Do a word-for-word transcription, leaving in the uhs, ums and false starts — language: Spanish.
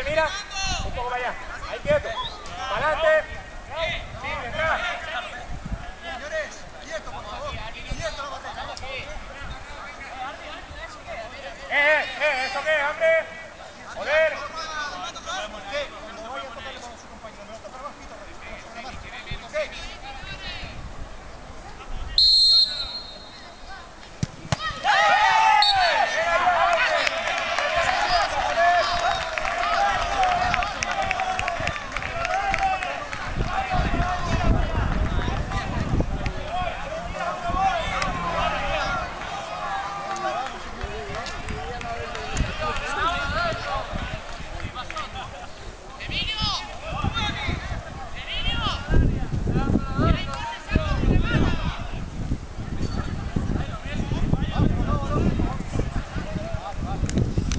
mira. Un poco para allá. Ahí quieto. Para adelante. Sí, detrás. Señores, quieto, por favor. Quieto la batalla. Eh, eh, eh, ¿eso qué, hombre?